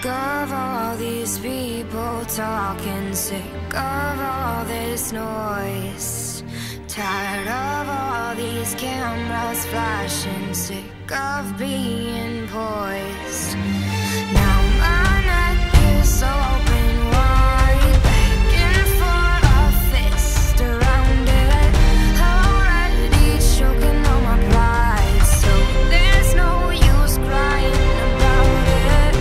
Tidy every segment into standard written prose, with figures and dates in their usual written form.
of all these people talking, sick of all this noise, tired of all these cameras flashing, sick of being poised. Now my neck is open wide, begging for a fist around it, already choking on my pride, so there's no use crying about it.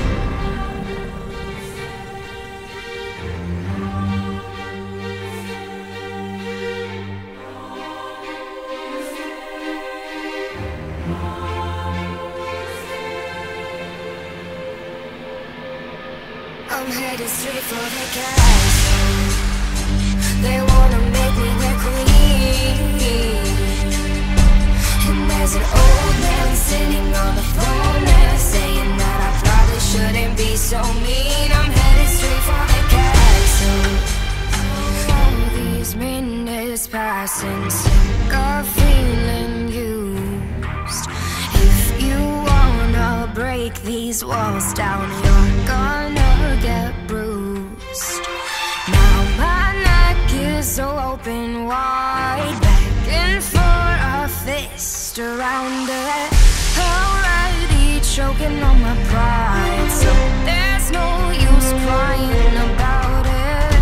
I'm headed straight for the castle. They wanna make me their queen, and there's an old man sitting on the throne there, saying that I probably shouldn't be so mean. I'm headed straight for the castle. All these minutes passing, sick of feeling used. If you wanna break these walls down, you're gonna get bruised. Now my neck is so open wide, begging for a fist around it, already choking on my pride, so there's no use crying about it.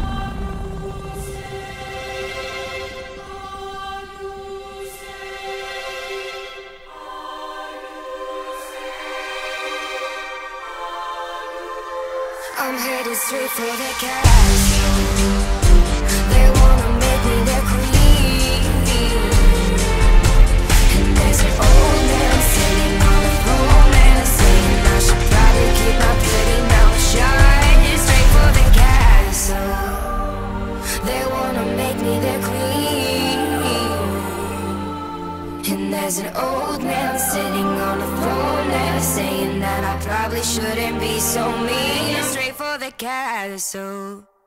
I'm headed straight for the castle. They wanna make me their queen, and there's an old man sitting on the throne there, saying I should probably keep my pretty mouth shut. Straight for the castle. They wanna make me their queen, and there's an old man sitting on the throne there, saying that I probably shouldn't be so mean. Straight for the castle.